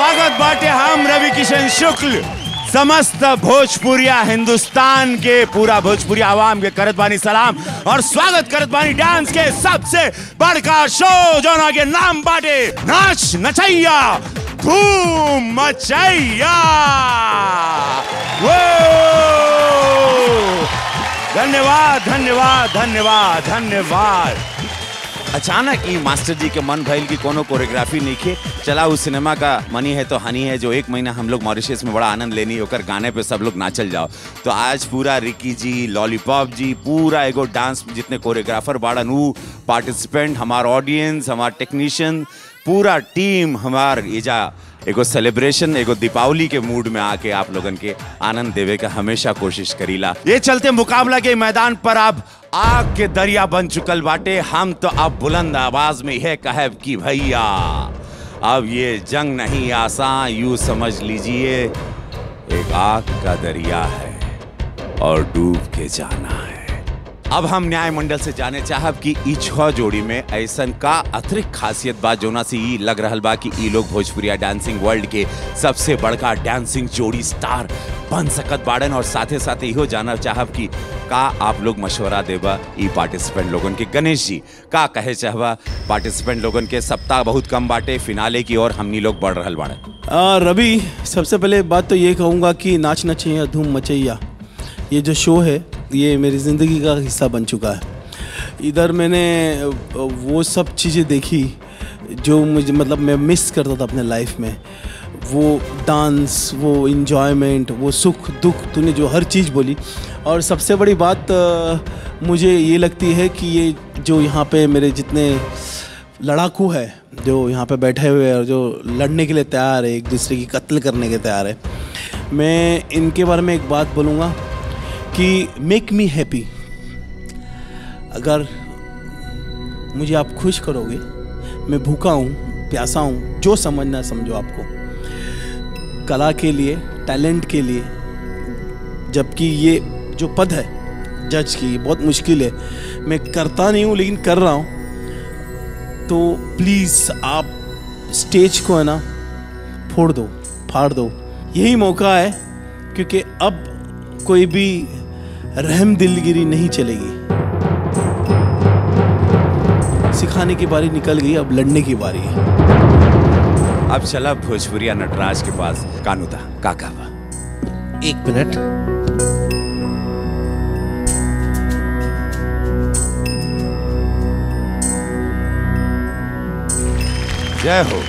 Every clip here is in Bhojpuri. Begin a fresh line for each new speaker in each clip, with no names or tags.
स्वागत बाटे हम रवि किशन शुक्ल समस्त भोजपुरिया हिंदुस्तान के पूरा भोजपुरी आवाम के करत बानी सलाम और स्वागत करत बानी डांस के सबसे बड़का शो जोना के नाम बाटे नाच नचैया धूम मचैया। वो धन्यवाद धन्यवाद धन्यवाद धन्यवाद। अचानक ही मास्टर जी के मन भइल की कोनो कोरियोग्राफी नहीं खे चला उस सिनेमा का मनी है तो हनी है जो 1 महीना हम लोग मॉरिशस में बड़ा आनंद लेनी होकर गाने पे सब लोग नाचल जाओ। तो आज पूरा रिकी जी लॉलीपॉप जी पूरा एगो डांस जितने कोरियोग्राफर बाड़न ऊ पार्टिसिपेंट हमार ऑडियंस हमार टेक्नीशियन पूरा टीम हमार एजा एगो सेलिब्रेशन एगो दीपावली के मूड में आके आप लोगन के आनंद देवे का हमेशा कोशिश करीला। ये चलते मुकाबला के मैदान पर अब आग के दरिया बन चुकल बाटे। हम तो अब बुलंद आवाज में यह कहब कि भैया अब ये जंग नहीं आसान यूं समझ लीजिए एक आग का दरिया है और डूब के जाना है। अब हम न्याय मंडल से जाने चाहब कि ई 6 जोड़ी में ऐसन का अतिरिक्त खासियत बा जोना से ई लग रहल बा कि ई लोग भोजपुरिया डांसिंग वर्ल्ड के सबसे बड़का डांसिंग जोड़ी स्टार बन सकत बाड़न। और साथे साथे इहो जानना चाहब कि का आप लोग मशवरा देबा ई पार्टिसिपेंट लोगन के। गणेश जी का कहे चाहबा पार्टिसिपेंट लोगन के सप्ताह बहुत कम बाटे फिनाले की और हमनी लोग बढ़ रहल बाड़े।
रवि सबसे पहले बात तो ये कहूँगा कि नाच नचैया धूम मचैया ये जो शो है ये मेरी ज़िंदगी का हिस्सा बन चुका है। इधर मैंने वो सब चीज़ें देखी जो मुझे मतलब मैं मिस करता था अपने लाइफ में। वो डांस वो इन्जॉयमेंट वो सुख दुख तूने जो हर चीज़ बोली। और सबसे बड़ी बात मुझे ये लगती है कि ये जो यहाँ पे मेरे जितने लड़ाकू है जो यहाँ पे बैठे हुए हैं और जो लड़ने के लिए तैयार है एक दूसरे की कत्ल करने के तैयार है मैं इनके बारे में एक बात बोलूँगा कि मेक मी हैप्पी। अगर मुझे आप खुश करोगे मैं भूखा हूँ प्यासा हूँ जो समझना समझो आपको कला के लिए टैलेंट के लिए। जबकि ये जो पद है जज की बहुत मुश्किल है मैं करता नहीं हूँ लेकिन कर रहा हूँ। तो प्लीज़ आप स्टेज को है ना फोड़ दो फाड़ दो यही मौका है क्योंकि अब कोई भी रहम दिलगिरी नहीं चलेगी। सिखाने की बारी निकल गई अब लड़ने की बारी है।
अब चला भोजपुरिया नटराज के पास कानूदा काका बा।
1 मिनट
जय हो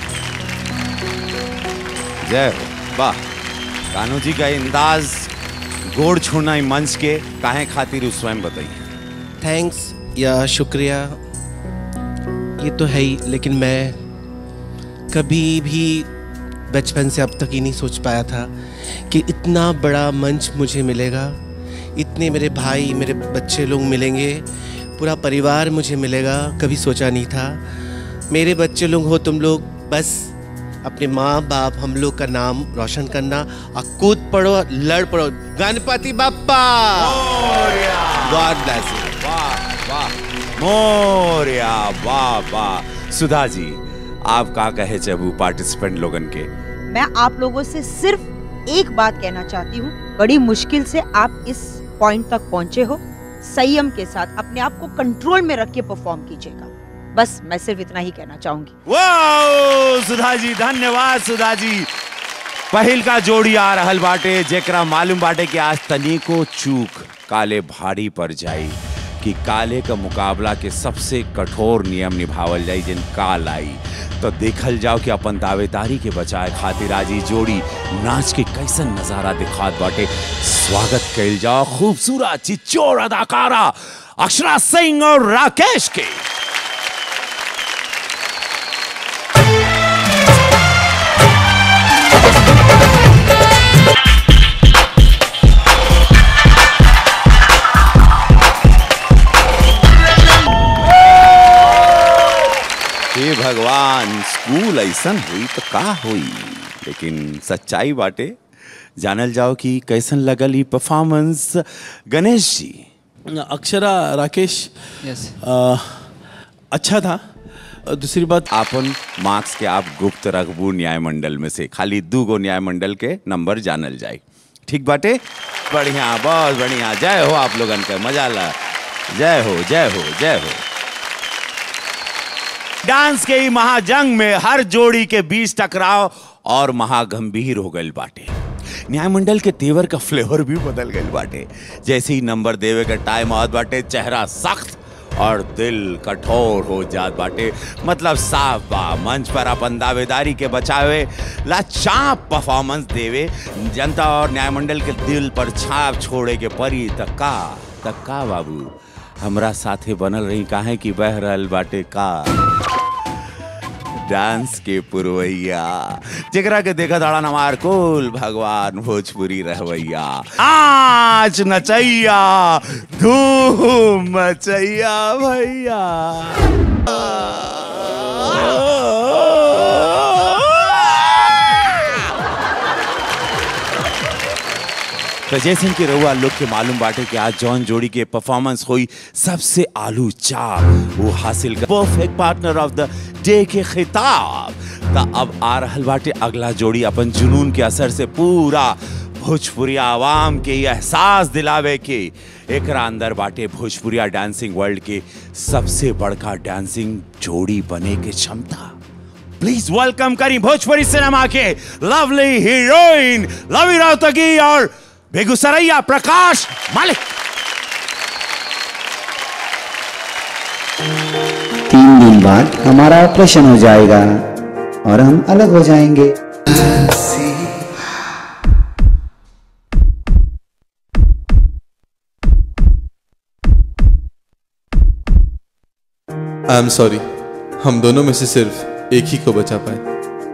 जय हो। वाह कानू जी का अंदाज गोड़ छूना मंच के काहे खातिर स्वयं बताइए।
थैंक्स या शुक्रिया ये तो है ही लेकिन मैं कभी भी बचपन से अब तक ही नहीं सोच पाया था कि इतना बड़ा मंच मुझे मिलेगा। इतने मेरे भाई मेरे बच्चे लोग मिलेंगे पूरा परिवार मुझे मिलेगा कभी सोचा नहीं था। मेरे बच्चे लोग हो तुम लोग बस अपने माँ बाप हम लोग का नाम रोशन करना और कूद पड़ो लड़ पड़ो। Ganpati Bappa God bless you.
वाह वाह मोरिया वाह वाह। सुधा जी आप का कहे चबू पार्टिसिपेंट लोगन के।
मैं आप लोगों से सिर्फ एक बात कहना चाहती हूँ बड़ी मुश्किल से आप इस पॉइंट तक पहुँचे हो। संयम के साथ अपने आप को कंट्रोल में रख के परफॉर्म कीजिएगा। बस मैं सिर्फ इतना ही कहना चाहूंगी।
वाओ सुधा जी धन्यवाद। सुधा जी पहल का जोड़ी आ रहल बाटे जेकरा मालूम बाटे कि आज तनी को चूक काले भारी पर जाई कि काले का मुकाबला के सबसे कठोर नियम निभावल जाई जिन काल आई। तो देखल जाओ कि अपन दावेदारी के बचाए खातिर आज जोड़ी नाच के कैसन नजारा दिखात बाटे। स्वागत कइल जाओ खूबसूरत चिच्चोर अदाकारा अक्षरा सिंह और राकेश के। हे भगवान स्कूल ऐसन हुई तो का हुई लेकिन सच्चाई बाटे। जानल जाओ कि कैसन लगल ई परफॉर्मेंस। गणेश जी
अक्षरा राकेश अच्छा था दूसरी बात,
आपन मार्क्स के आप गुप्त रखबू न्याय मंडल में से, खाली 2 गो न्याय मंडल के नंबर जानल जाए। ठीक बाटे, बढ़िया, बहुत बढ़िया। जय हो आप लोगन के, मजा ला। जय हो, जय हो, जय हो। डांस के ही महाजंग में हर जोड़ी के बीच टकराव और महागंभीर हो गए बाटे। न्याय मंडल के तेवर का फ्लेवर भी बदल गए बाटे। जैसे ही नंबर देवे का टाइम आवत बाटे, चेहरा सख्त और दिल कठोर हो जात बाटे। मतलब साफ बा, मंच पर अपन दावेदारी के बचावे ला चाप परफॉर्मेंस देवे जनता और न्याय मंडल के दिल पर छाप छोड़े के परी। तक्का बाबू हमरा साथे बनल रही, काहे कि बह रहल बाटे का डांस के पुरवैया, जेकरा के देखा दाड़ा हमार कुल भगवान भोजपुरी रहवैया। आज नचैया धूम मचैया भैया। तो जैसे कि रउआ लोग के मालूम बाटे कि आज जॉन जोड़ी के परफॉर्मेंस हुई सबसे आलू चाप, वो हासिल कर perfect partner of the day के खिताब। तो अब आ रहल बाटे अगला जोड़ी अपन जुनून के असर से पूरा भोजपुरिया आवाम के एहसास दिलावे के एकरा अंदर बाटे भोजपुरिया डांसिंग वर्ल्ड के सबसे बड़का डांसिंग जोड़ी बने के क्षमता। प्लीज वेलकम करी भोजपुरी सिनेमा के लवली हीरोइन लवी राउतगी और बेगूसरैया प्रकाश मालिक।
3 दिन बाद हमारा ऑपरेशन हो जाएगा और हम अलग हो जाएंगे।
आई एम सॉरी, हम दोनों में से सिर्फ एक ही को बचा पाए।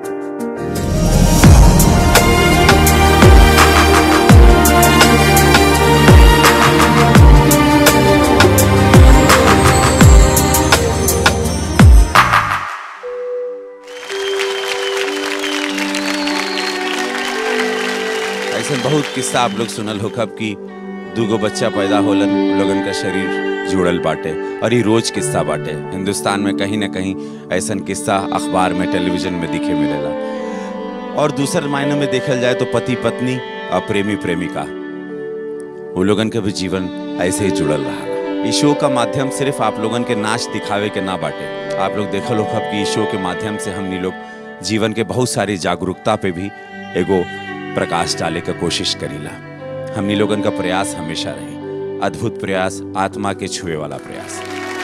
बहुत किस्सा आप लोग सुनल हो कब कि 2 गो बच्चा पैदा होलन, लोगन का शरीर जुड़ल बाटे और ये रोज किस्सा बाटे। हिंदुस्तान में कहीं ना कहीं ऐसन किस्सा अखबार में, टेलीविजन में दिखे मिलेला। और दूसरे मायने में देखल जाए तो पति पत्नी और प्रेमी प्रेमिका, वो लोगन का भी जीवन ऐसे ही जुड़ल रहा। इस शो का माध्यम सिर्फ आप लोगन के नाच दिखावे के ना बाटे। आप लोग देखल हो कब कि इस शो के माध्यम से हमनी लोग जीवन के बहुत सारी जागरूकता पे भी एगो प्रकाश डाले का कोशिश करीला। हमनी लोगन का प्रयास हमेशा रहे अद्भुत प्रयास, आत्मा के छुए वाला प्रयास।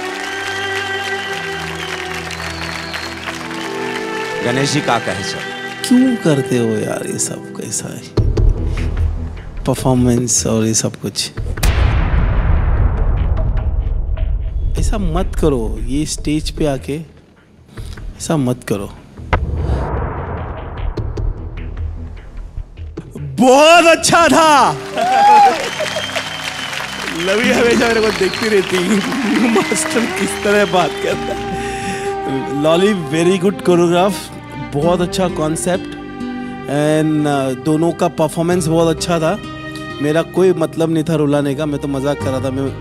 गणेश जी का कहे चल
क्यों करते हो यार ये सब, कैसा है परफॉर्मेंस और ये सब कुछ, ऐसा मत करो। ये स्टेज पे आके ऐसा मत करो। बहुत अच्छा था। लवी हमेशा मेरे को देखती रहती मास्टर किस तरह बात करता है। लॉली वेरी गुड कोरियोग्राफ, बहुत अच्छा कॉन्सेप्ट एंड दोनों का परफॉर्मेंस बहुत अच्छा था। मेरा कोई मतलब नहीं था रुलाने का, मैं तो मजाक कर रहा था। मैं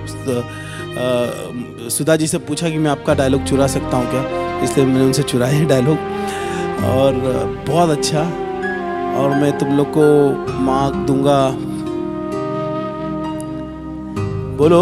सुधा जी से पूछा कि मैं आपका डायलॉग चुरा सकता हूँ क्या, इसलिए मैंने उनसे चुराया डायलॉग। और बहुत अच्छा, और मैं तुम लोग को मार्क दूंगा, बोलो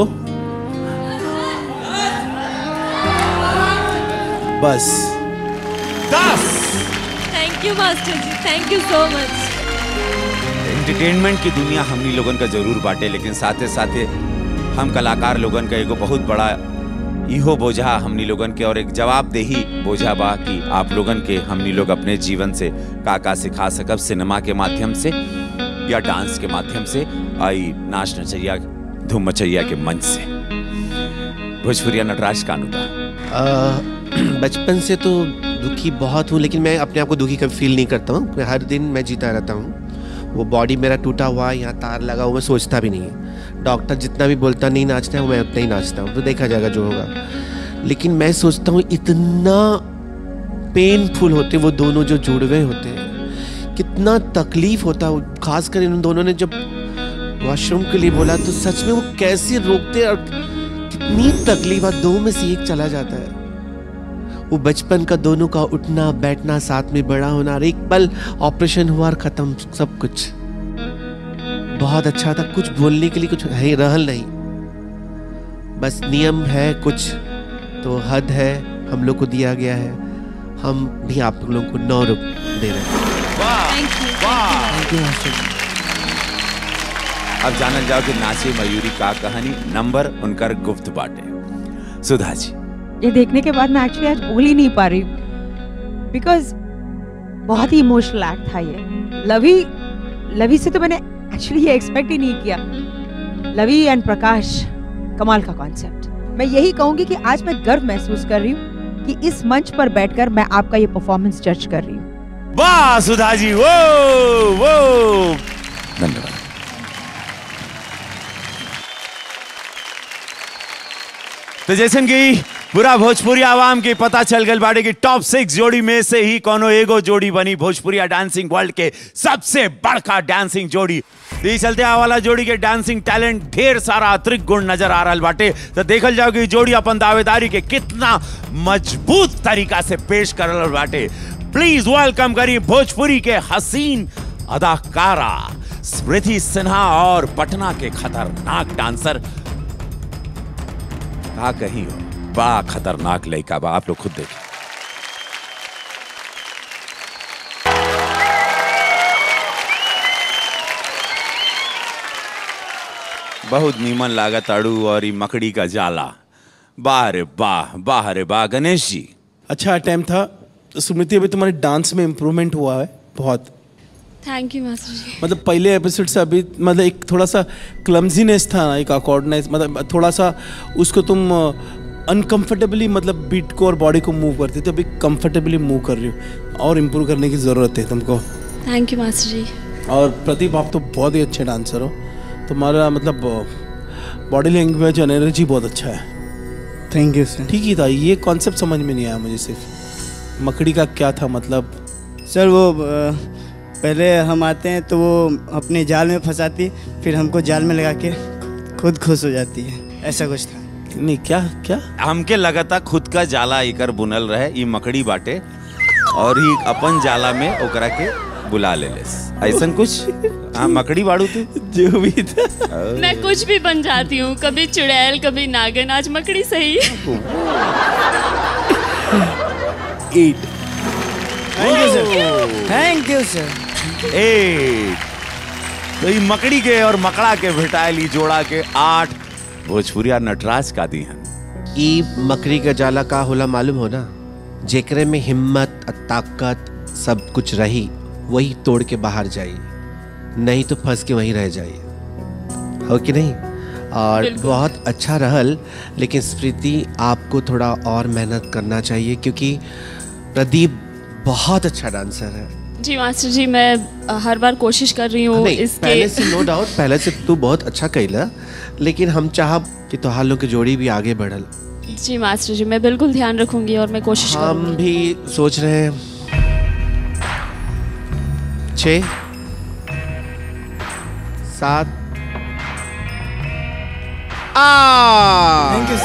बस
10।
Thank you master ji, thank you so much.
Entertainment की दुनिया हमनी लोगन का जरूर बाटे, लेकिन साथे साथे हम कलाकार लोगन का एगो बहुत बड़ा इहो बोझा हमनी लोगन के और एक जवाबदेही बोझा बा कि आप लोगन के हमनी लोग अपने जीवन से का सिखा सकब, सिनेमा के माध्यम से या डांस के माध्यम से, आई नाच नचैया धूम मचैया के मंच से। भोजपुरिया नटराज कानूदा।
बचपन से तो दुखी बहुत हूँ, लेकिन मैं अपने आप को दुखी कभी फील नहीं करता हूँ। हर दिन मैं जीता रहता हूँ। वो बॉडी मेरा टूटा हुआ, यहाँ तार लगा हुआ, मैं सोचता भी नहीं है। डॉक्टर जितना भी बोलता नहीं नाचना है, मैं उतना ही नाचता हूँ, तो देखा जाएगा जो होगा। लेकिन मैं सोचता हूँ इतना पेनफुल होते वो दोनों जो जुड़वे होते हैं, कितना तकलीफ होता है। खासकर इन दोनों ने जब वॉशरूम के लिए बोला तो सच में वो कैसे रोकते और कितनी तकलीफ है। 2 में से 1 चला जाता है। वो बचपन का दोनों का उठना बैठना साथ में बड़ा होना, और एक पल ऑपरेशन हुआ और खत्म सब कुछ। बहुत अच्छा था, कुछ बोलने के लिए कुछ है रहल नहीं, बस नियम है कुछ तो हद है हम लोग को दिया गया है, हम भी आप लोगों को 9 रुपये दे रहे हैं।
अब जानल जाओ कि नाचे मयूरी का कहानी नंबर उनकर गुप्त बाटे। सुधा जी,
ये देखने के बाद मैं एक्चुअली आज बोल ही नहीं पा रही बिकॉज बहुत ही इमोशनल एक्ट था ये। लवी से तो मैंने एक्चुअली ये एक्सपेक्ट ही नहीं किया। लवी एंड प्रकाश, कमाल का कॉन्सेप्ट। मैं यही कहूंगी कि आज मैं गर्व महसूस कर रही हूँ कि इस मंच पर बैठकर मैं आपका ये परफॉर्मेंस जज कर रही हूँ।
वाह सुधा जी, वो धन्यवाद। तो जैसन की पूरा भोजपुरी आवाम के पता चल गल बाड़े की टॉप 6 जोड़ी में से ही कोनो एगो जोड़ी बनी भोजपुरिया डांसिंग वर्ल्ड के सबसे बड़का डांसिंग जोड़ी। तो चलते वाला जोड़ी के डांसिंग टैलेंट ढेर सारा अतिरिक्त गुण नजर आ रहा बाटे। तो देखल जाओ कि जोड़ी अपन दावेदारी के कितना मजबूत तरीका से पेश कर रहा बाटे। प्लीज वेलकम करिए भोजपुरी के हसीन अदाकारा स्मृति सिन्हा और पटना के खतरनाक डांसर, कहा कहीं हो, बड़ा खतरनाक लड़का बा, आप लोग खुद देखिए। बहुत नीमन लागत अड़ू और ये मकड़ी का जाला। वाह रे वाह, वाह रे वाह। गणेश जी,
अच्छा अटेम्प्ट था। सुमिति, अभी तुम्हारे डांस में इम्प्रूवमेंट हुआ है बहुत।
थैंक यू मास्टर जी।
मतलब पहले एपिसोड से अभी मतलब एक थोड़ा सा क्लमजीनेस था ना, एक अकॉर्डनेस, मतलब थोड़ा सा उसको तुम अनकंफर्टेबली मतलब बीट को और बॉडी को मूव करती, तो अभी कंफर्टेबली मूव कर रही हो और इम्प्रूव करने की ज़रूरत है तुमको।
थैंक यू मास्टर जी।
और प्रदीप, आप तो बहुत ही अच्छे डांसर हो, तुम्हारा मतलब बॉडी लैंग्वेज और एनर्जी बहुत अच्छा है।
Thank you sir.
ठीक ही था, ये कॉन्सेप्ट समझ में नहीं आया मुझे। सिर्फ मकड़ी का क्या था मतलब?
सर वो पहले हम आते हैं तो वो अपने जाल में फंसाती, फिर हमको जाल में लगा के खुद खुश हो जाती है, ऐसा कुछ था।
नहीं, क्या
हमके लगता खुद का जाला इकर बुनल रहे, ये मकड़ी बाटे और ही अपन जाला में ओकरा के बुला ले लेस, ऐसन कुछ। हाँ, मकड़ी बाड़ू तू
जो भी था।
मैं कुछ भी बन जाती हूँ, कभी चुड़ैल कभी नागिन, आज मकड़ी सही।
8।
Thank you sir.
8। तो ये मकड़ी के और मकड़ा के भेटाइली जोड़ा के 8 भोजपुरिया नटराज का दी हन।
ई मकड़ी का जाला का होला मालूम हो ना, जेकरे में हिम्मत ताकत सब कुछ रही वही तोड़ के बाहर जाई, नहीं तो फंस के वहीं रह जाई, हो कि नहीं? और बहुत अच्छा रहल, लेकिन स्मृति आपको थोड़ा और मेहनत करना चाहिए क्योंकि प्रदीप बहुत अच्छा डांसर है।
जी मास्टर जी, मैं हर बार कोशिश कर रही हूँ इसके।
पहले से नो डाउट, पहले से तू बहुत अच्छा कैला, लेकिन हम चाहब कि तोहार लोग की जोड़ी भी आगे बढ़ल।
जी मास्टर जी, मैं बिल्कुल ध्यान रखूंगी और मैं कोशिश
हम
करूंगी।
भी सोच रहे हैं 6 7
thank you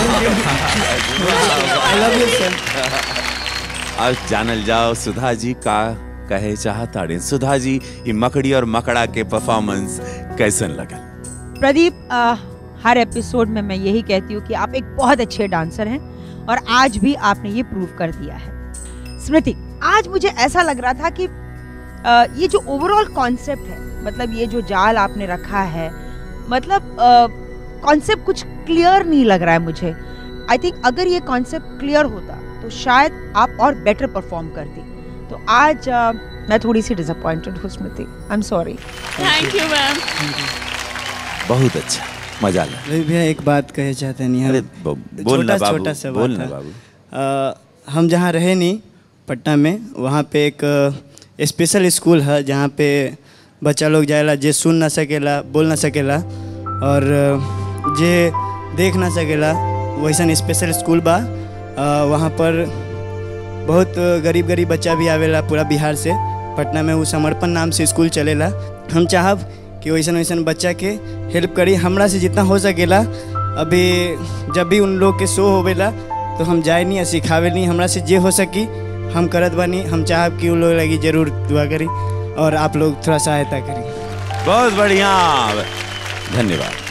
sir. I love you sir.
अब जानल जाओ सुधा जी का कहे चाहता। सुधा जी, ये मकड़ी और मकड़ा के परफॉर्मेंस कैसन लगा?
प्रदीप, हर एपिसोड में मैं यही कहती हूँ कि आप एक बहुत अच्छे डांसर हैं और आज भी आपने ये प्रूव कर दिया है। स्मृति, आज मुझे ऐसा लग रहा था कि ये जो ओवरऑल कॉन्सेप्ट है, मतलब ये जो जाल आपने रखा है, मतलब कॉन्सेप्ट कुछ क्लियर नहीं लग रहा है मुझे। आई थिंक अगर ये कॉन्सेप्ट क्लियर होता तो शायद आप और बेटर परफॉर्म करती। तो आज मैं थोड़ी सी डिसअपॉइंटेड हूँ Smriti, I am sorry.
Thank you ma'am.
बहुत अच्छा, मजा आया।
रवि भैया, एक बात कहे चाहते नहीं,
अरे बोल ना बाबू,
छोटा सा
बोल
बात
ना
था।
बाबू।
हम जहाँ रहे नहीं पटना में, वहाँ पे एक स्पेशल स्कूल है जहाँ पे बच्चा लोग जाएला जे सुन ना सकेला, बोल ना सकेला और जे देख ना सकेला, वैसा स्पेशल स्कूल बा। वहाँ पर बहुत गरीब गरीब बच्चा भी आवेला पूरा बिहार से। पटना में वो समर्पण नाम से स्कूल चलेला। हम चाहब कि वैसन वैसन बच्चा के हेल्प करी, हमरा से जितना हो सकेला। अभी जब भी उन लोग के शो होवेला तो हम जाए नहीं, सिखावे नहीं, हमरा से जे हो सकी हम करत बानी। हम चाहब कि उ लोग लगी जरूर दुआ करी और आप लोग थोड़ा सहायता करी।
बहुत बढ़िया, धन्यवाद।